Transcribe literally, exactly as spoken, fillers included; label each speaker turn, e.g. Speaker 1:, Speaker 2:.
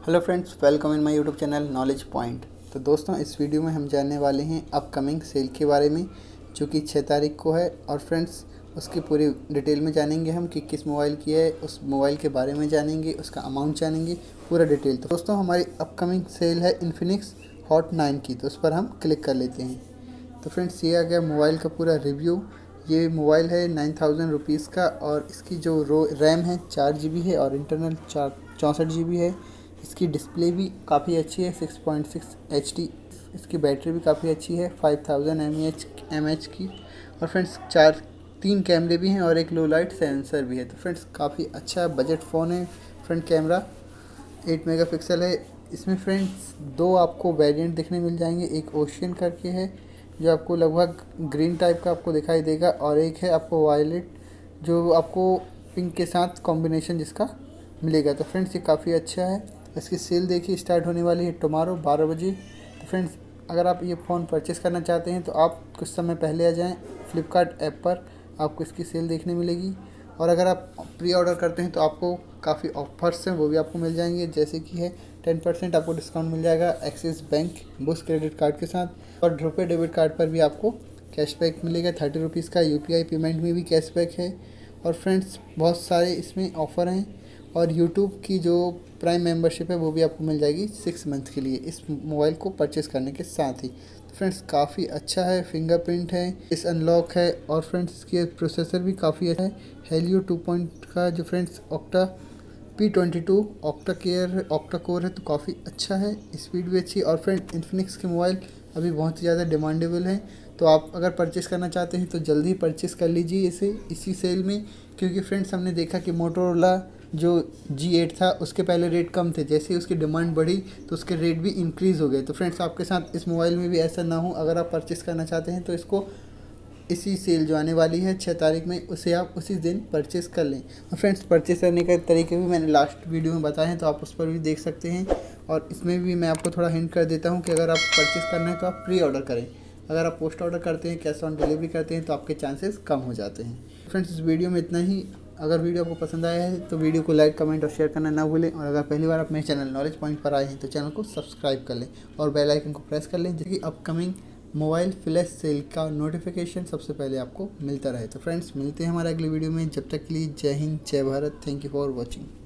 Speaker 1: Hello friends, welcome in my YouTube channel knowledge point. तो दोस्तों, इस वीडियो में हम जानने वाले हैं अपकमिंग सेल के बारे में, जो कि छः तारीख को है। और फ्रेंड्स, उसकी पूरी डिटेल में जानेंगे हम कि किस मोबाइल की है, उस मोबाइल के बारे में जानेंगे, उसका अमाउंट जानेंगे, पूरा डिटेल। तो दोस्तों, हमारी अपकमिंग सेल है इन्फिनिक्स हॉट नाइन की, तो उस पर हम क्लिक कर लेते हैं। तो फ्रेंड्स, ये आ गया मोबाइल का पूरा रिव्यू। ये मोबाइल है नाइन थाउजेंड रुपीज़ का, और इसकी जो रो रैम है चार जी बी है और इंटरनल चार चौंसठ जी बी है। इसकी डिस्प्ले भी काफ़ी अच्छी है, six point six H D. इसकी बैटरी भी काफ़ी अच्छी है, five thousand M H M H की। और फ्रेंड्स, चार तीन कैमरे भी हैं और एक लो लाइट सेंसर भी है। तो फ्रेंड्स, काफ़ी अच्छा बजट फ़ोन है। फ्रंट कैमरा एट मेगापिक्सल है। इसमें फ्रेंड्स दो आपको वेरिएंट देखने मिल जाएंगे। एक ओशियन करके है, जो आपको लगभग ग्रीन टाइप का आपको दिखाई देगा, और एक है आपको वायलेट, जो आपको पिंक के साथ कॉम्बिनेशन जिसका मिलेगा। तो फ्रेंड्स, ये काफ़ी अच्छा है। इसकी सेल देखिए स्टार्ट होने वाली है टुमारो बारह बजे। तो फ्रेंड्स, अगर आप ये फ़ोन परचेज़ करना चाहते हैं तो आप कुछ समय पहले आ जाएं। फ्लिपकार्ट ऐप पर आपको इसकी सेल देखने मिलेगी। और अगर आप प्री ऑर्डर करते हैं तो आपको काफ़ी ऑफर्स हैं, वो भी आपको मिल जाएंगे। जैसे कि है टेन परसेंट आपको डिस्काउंट मिल जाएगा Axis bank boost credit card के साथ, और रुपये डेबिट कार्ड पर भी आपको कैशबैक मिलेगा थर्टी रुपीज़ का। यूपीआई पेमेंट में भी कैशबैक है। और फ्रेंड्स, बहुत सारे इसमें ऑफ़र हैं। और यूट्यूब की जो प्राइम मेंबरशिप है वो भी आपको मिल जाएगी सिक्स मंथ के लिए इस मोबाइल को परचेज़ करने के साथ ही। तो फ्रेंड्स, काफ़ी अच्छा है। फिंगरप्रिंट है, इस अनलॉक है। और फ्रेंड्स, इसके प्रोसेसर भी काफ़ी अच्छा है, हेलियो टू पॉइंट का, जो friends octa P twenty two octa core octa core है, तो काफ़ी अच्छा है। स्पीड भी अच्छी है। और फ्रेंड, इन्फिनिक्स के मोबाइल अभी बहुत ही ज़्यादा डिमांडेबल हैं, तो आप अगर परचेज़ करना चाहते हैं तो जल्दी परचेज़ कर लीजिए इसे इसी सेल में। क्योंकि फ्रेंड्स, हमने देखा कि मोटोरोला जो जी एट था उसके पहले रेट कम थे, जैसे ही उसकी डिमांड बढ़ी तो उसके रेट भी इंक्रीज़ हो गए। तो फ्रेंड्स, आपके साथ इस मोबाइल में भी ऐसा ना हो। अगर आप परचेज़ करना चाहते हैं तो इसको इसी सेल जो आने वाली है छः तारीख में, उसे आप उसी दिन परचेज़ कर लें। और फ्रेंड्स, परचेज़ करने के तरीके भी मैंने लास्ट वीडियो में बताए हैं, तो आप उस पर भी देख सकते हैं। और इसमें भी मैं आपको थोड़ा हिंट कर देता हूँ कि अगर आप परचेज़ करना है तो आप प्री ऑर्डर करें। अगर आप पोस्ट ऑर्डर करते हैं, कैश ऑन डिलीवरी करते हैं, तो आपके चांसेस कम हो जाते हैं। फ्रेंड्स, इस वीडियो में इतना ही। अगर वीडियो आपको पसंद आया है तो वीडियो को लाइक, कमेंट और शेयर करना ना भूलें। और अगर पहली बार आप मेरे चैनल नॉलेज पॉइंट पर आए हैं तो चैनल को सब्सक्राइब कर लें और बेल आइकन को प्रेस कर लें, जिसकी अपकमिंग मोबाइल फ्लैश सेल का नोटिफिकेशन सबसे पहले आपको मिलता रहे। तो फ्रेंड्स, मिलते हैं हमारे अगले वीडियो में। जब तक के लिए जय हिंद, जय Bharat. Thank you for watching.